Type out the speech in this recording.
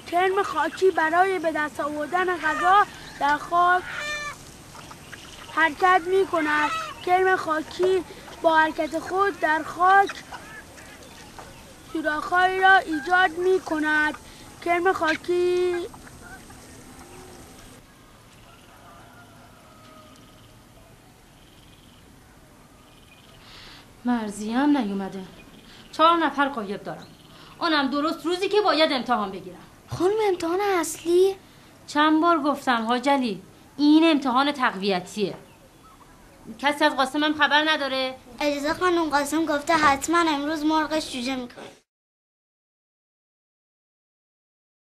کرم خاکی برای به دست آوردن غذا در خاک حرکت می کند. کرم خاکی با حرکت خود در خاک سوراخ‌هایی را ایجاد می کند. کرم خاکی مرضیم نیومده. 4 نفر غایب دارم، اونم درست روزی که باید امتحان بگیرم. خانم امتحان اصلی؟ چند بار گفتم حاجلی این امتحان تقویتیه. کسی از قاسمم خبر نداره؟ اجازه خانم قاسم گفته حتما امروز مرغش جوجه میکنه.